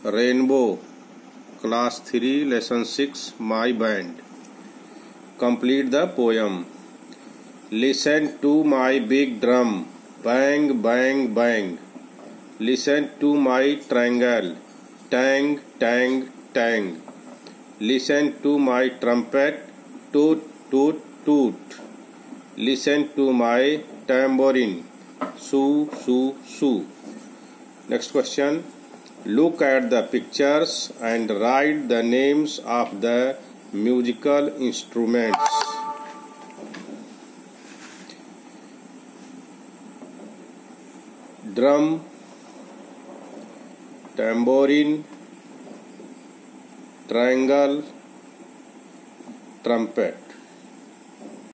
Rainbow, Class 3, Lesson 6, My Band. Complete the poem. Listen to my big drum, bang, bang, bang. Listen to my triangle, tang, tang, tang. Listen to my trumpet, toot, toot, toot. Listen to my tambourine, su, su, su. Next question. Look at the pictures and write the names of the musical instruments. Drum, tambourine, triangle, trumpet.